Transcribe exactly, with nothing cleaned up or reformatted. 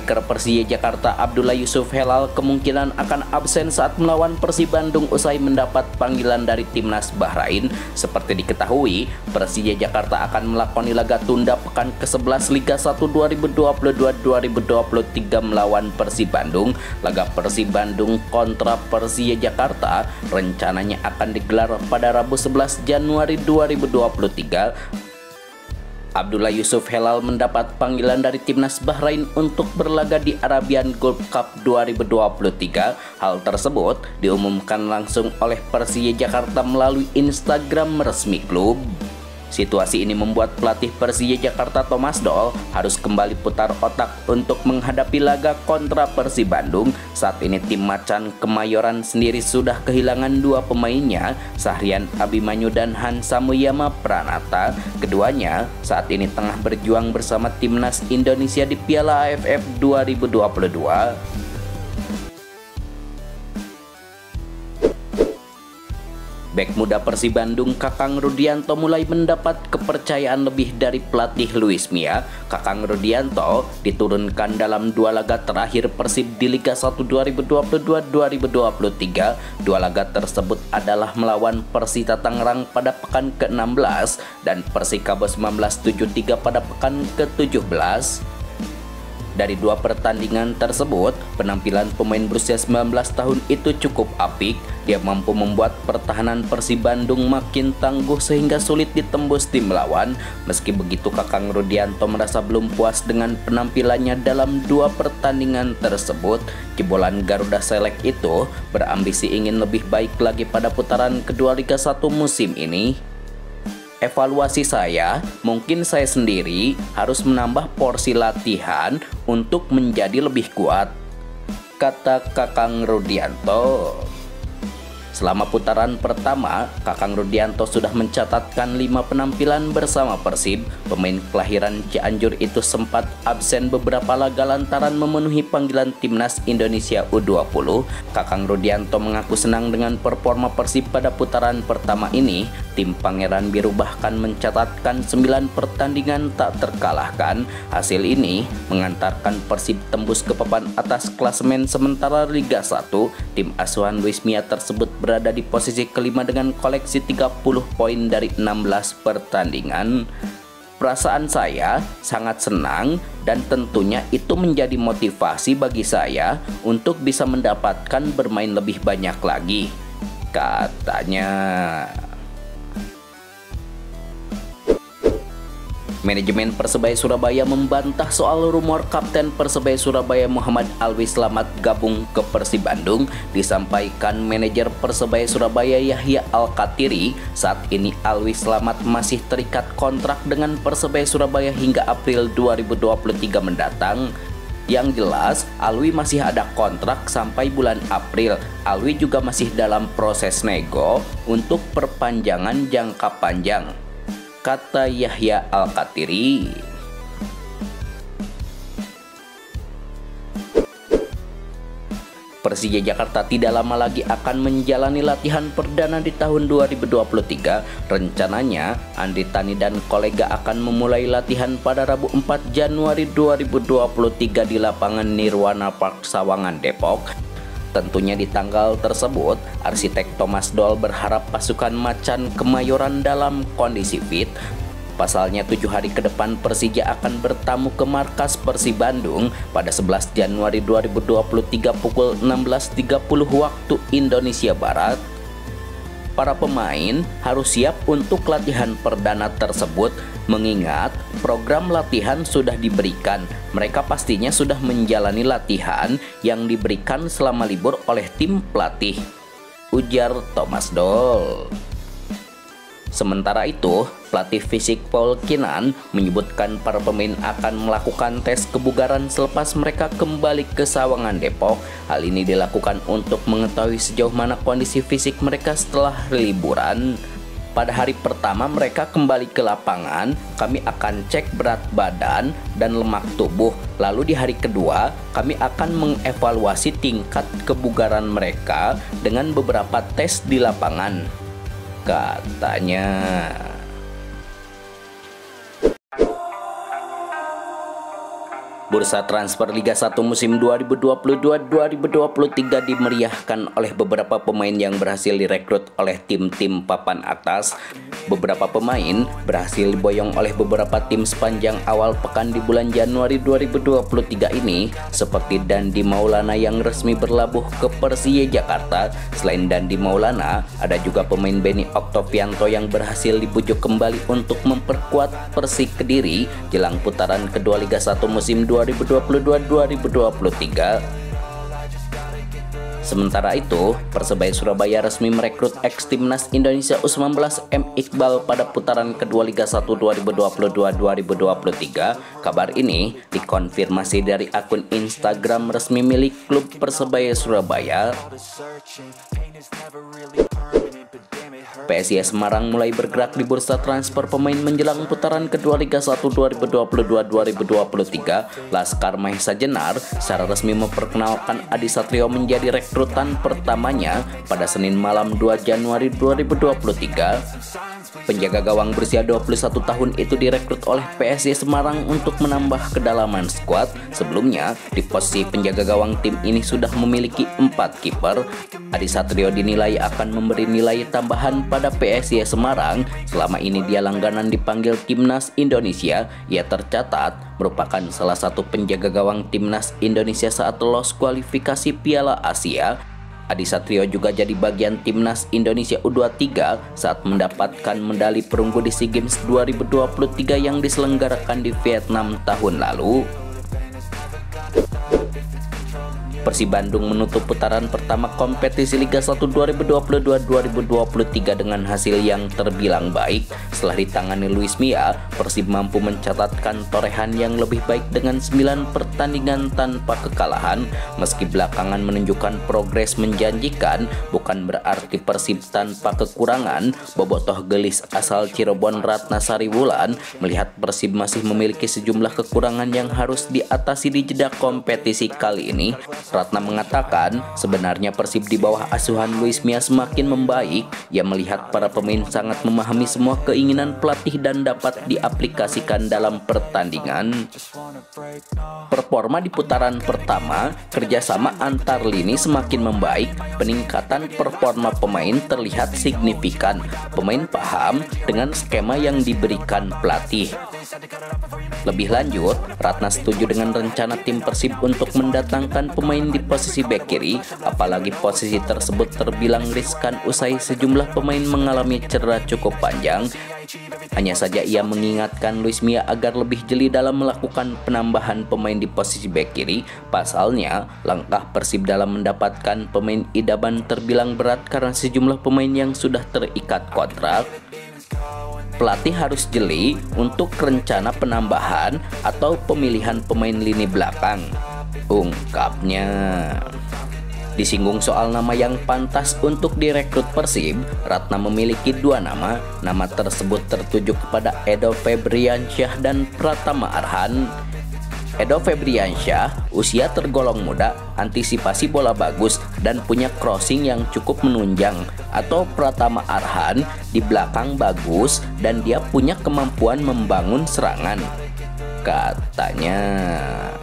Striker Persija Jakarta Abdullah Yusuf Helal kemungkinan akan absen saat melawan Persib Bandung usai mendapat panggilan dari Timnas Bahrain. Seperti diketahui, Persija Jakarta akan melakoni laga tunda pekan ke sebelas Liga satu dua ribu dua puluh dua dua ribu dua puluh tiga melawan Persib Bandung. Laga Persib Bandung kontra Persija Jakarta rencananya akan digelar pada Rabu sebelas Januari dua ribu dua puluh tiga. Abdullah Yusuf Helal mendapat panggilan dari Timnas Bahrain untuk berlaga di Arabian Gulf Cup dua ribu dua puluh tiga. Hal tersebut diumumkan langsung oleh Persija Jakarta melalui Instagram resmi klub. Situasi ini membuat pelatih Persija Jakarta Thomas Doll harus kembali putar otak untuk menghadapi laga kontra Persib Bandung. Saat ini tim Macan Kemayoran sendiri sudah kehilangan dua pemainnya, Sahrian Abimanyu dan Hansa Muyama Pranata. Keduanya saat ini tengah berjuang bersama Timnas Indonesia di Piala A F F dua ribu dua puluh dua. Bek muda Persib Bandung Kakang Rudianto mulai mendapat kepercayaan lebih dari pelatih Luis Mia. Kakang Rudianto diturunkan dalam dua laga terakhir Persib di Liga satu dua ribu dua puluh dua dua ribu dua puluh tiga. Dua laga tersebut adalah melawan Persita Tangerang pada pekan ke enam belas dan Persikabo seribu sembilan ratus tujuh puluh tiga pada pekan ke tujuh belas. Dari dua pertandingan tersebut, penampilan pemain berusia sembilan belas tahun itu cukup apik. Dia mampu membuat pertahanan Persib Bandung makin tangguh sehingga sulit ditembus tim lawan. Meski begitu, Kakang Rudianto merasa belum puas dengan penampilannya dalam dua pertandingan tersebut. Jebolan Garuda Select itu berambisi ingin lebih baik lagi pada putaran kedua Liga satu musim ini. Evaluasi saya, mungkin saya sendiri harus menambah porsi latihan untuk menjadi lebih kuat, kata Kakang Rudianto. Selama putaran pertama, Kakang Rudianto sudah mencatatkan lima penampilan bersama Persib. Pemain kelahiran Cianjur itu sempat absen beberapa laga lantaran memenuhi panggilan Timnas Indonesia U dua puluh. Kakang Rudianto mengaku senang dengan performa Persib pada putaran pertama ini. Tim Pangeran Biru bahkan mencatatkan sembilan pertandingan tak terkalahkan. Hasil ini mengantarkan Persib tembus ke papan atas klasemen sementara Liga satu. Tim asuhan Luis Mia tersebut berada di posisi kelima dengan koleksi tiga puluh poin dari enam belas pertandingan. Perasaan saya sangat senang dan tentunya itu menjadi motivasi bagi saya untuk bisa mendapatkan bermain lebih banyak lagi, katanya. Manajemen Persebaya Surabaya membantah soal rumor Kapten Persebaya Surabaya Muhammad Alwi Slamet gabung ke Persib Bandung. Disampaikan manajer Persebaya Surabaya Yahya Al-Katiri, saat ini Alwi Slamet masih terikat kontrak dengan Persebaya Surabaya hingga April dua ribu dua puluh tiga mendatang. Yang jelas, Alwi masih ada kontrak sampai bulan April. Alwi juga masih dalam proses nego untuk perpanjangan jangka panjang, kata Yahya Al-Katiri. Persija Jakarta tidak lama lagi akan menjalani latihan perdana di tahun dua ribu dua puluh tiga. Rencananya, Andri Tani dan kolega akan memulai latihan pada Rabu empat Januari dua ribu dua puluh tiga di lapangan Nirwana Park Sawangan, Depok. Tentunya di tanggal tersebut, arsitek Thomas Doll berharap pasukan Macan Kemayoran dalam kondisi fit. Pasalnya tujuh hari ke depan Persija akan bertamu ke markas Persib Bandung pada sebelas Januari dua ribu dua puluh tiga pukul enam belas tiga puluh waktu Indonesia Barat. Para pemain harus siap untuk latihan perdana tersebut, mengingat program latihan sudah diberikan. Mereka pastinya sudah menjalani latihan yang diberikan selama libur oleh tim pelatih, ujar Thomas Doll. Sementara itu, pelatih fisik Paul Kinan menyebutkan para pemain akan melakukan tes kebugaran selepas mereka kembali ke Sawangan, Depok. Hal ini dilakukan untuk mengetahui sejauh mana kondisi fisik mereka setelah liburan. Pada hari pertama mereka kembali ke lapangan, kami akan cek berat badan dan lemak tubuh. Lalu di hari kedua, kami akan mengevaluasi tingkat kebugaran mereka dengan beberapa tes di lapangan, katanya. Bursa transfer Liga satu musim dua ribu dua puluh dua dua ribu dua puluh tiga dimeriahkan oleh beberapa pemain yang berhasil direkrut oleh tim-tim papan atas. Beberapa pemain berhasil diboyong oleh beberapa tim sepanjang awal pekan di bulan Januari dua ribu dua puluh tiga ini, seperti Dandi Maulana yang resmi berlabuh ke Persija Jakarta. Selain Dandi Maulana, ada juga pemain Benny Oktovianto yang berhasil dibujuk kembali untuk memperkuat Persik Kediri jelang putaran kedua Liga satu musim dua ribu dua puluh dua dua ribu dua puluh tiga. Sementara itu, Persebaya Surabaya resmi merekrut ex timnas Indonesia U sembilan belas M Iqbal pada putaran kedua Liga satu dua ribu dua puluh dua dua ribu dua puluh tiga. Kabar ini dikonfirmasi dari akun Instagram resmi milik klub Persebaya Surabaya. P S I S Semarang mulai bergerak di bursa transfer pemain menjelang putaran kedua Liga satu dua ribu dua puluh dua dua ribu dua puluh tiga. Laskar Mahesa Jenar secara resmi memperkenalkan Adi Satrio menjadi rekrutan pertamanya pada Senin malam dua Januari dua ribu dua puluh tiga. Penjaga gawang berusia dua puluh satu tahun itu direkrut oleh P S I S Semarang untuk menambah kedalaman skuad. Sebelumnya, di posisi penjaga gawang tim ini sudah memiliki empat kiper. Adi Satrio dinilai akan memberi nilai tambahan pada P S I S Semarang. Selama ini dia langganan dipanggil Timnas Indonesia. Ia tercatat merupakan salah satu penjaga gawang Timnas Indonesia saat lolos kualifikasi Piala Asia. Adi Satrio juga jadi bagian Timnas Indonesia U dua puluh tiga saat mendapatkan medali perunggu di SEA Games dua ribu dua puluh tiga yang diselenggarakan di Vietnam tahun lalu. Persib Bandung menutup putaran pertama kompetisi Liga satu dua ribu dua puluh dua dua ribu dua puluh tiga dengan hasil yang terbilang baik. Setelah ditangani Luis Mia, Persib mampu mencatatkan torehan yang lebih baik dengan sembilan pertandingan tanpa kekalahan. Meski belakangan menunjukkan progres menjanjikan, bukan berarti Persib tanpa kekurangan. Bobotoh gelis asal Cirebon Ratna Sariwulan melihat Persib masih memiliki sejumlah kekurangan yang harus diatasi di jeda kompetisi kali ini. Ratna mengatakan sebenarnya Persib di bawah asuhan Luis Mia semakin membaik. Ia melihat para pemain sangat memahami semua keinginan pelatih dan dapat diaplikasikan dalam pertandingan. Performa di putaran pertama, kerjasama antar lini semakin membaik. Peningkatan performa pemain terlihat signifikan. Pemain paham dengan skema yang diberikan pelatih. Lebih lanjut, Ratna setuju dengan rencana tim Persib untuk mendatangkan pemain di posisi bek kiri, apalagi posisi tersebut terbilang riskan usai sejumlah pemain mengalami cedera cukup panjang. Hanya saja ia mengingatkan Luis Mia agar lebih jeli dalam melakukan penambahan pemain di posisi bek kiri. Pasalnya, langkah Persib dalam mendapatkan pemain idaman terbilang berat karena sejumlah pemain yang sudah terikat kontrak. Pelatih harus jeli untuk rencana penambahan atau pemilihan pemain lini belakang, ungkapnya. Disinggung soal nama yang pantas untuk direkrut Persib, Ratna memiliki dua nama. Nama tersebut tertuju kepada Edo Febriansyah dan Pratama Arhan. Edo Febriansyah usia tergolong muda, antisipasi bola bagus, dan punya crossing yang cukup menunjang. Atau Pratama Arhan di belakang bagus dan dia punya kemampuan membangun serangan, katanya.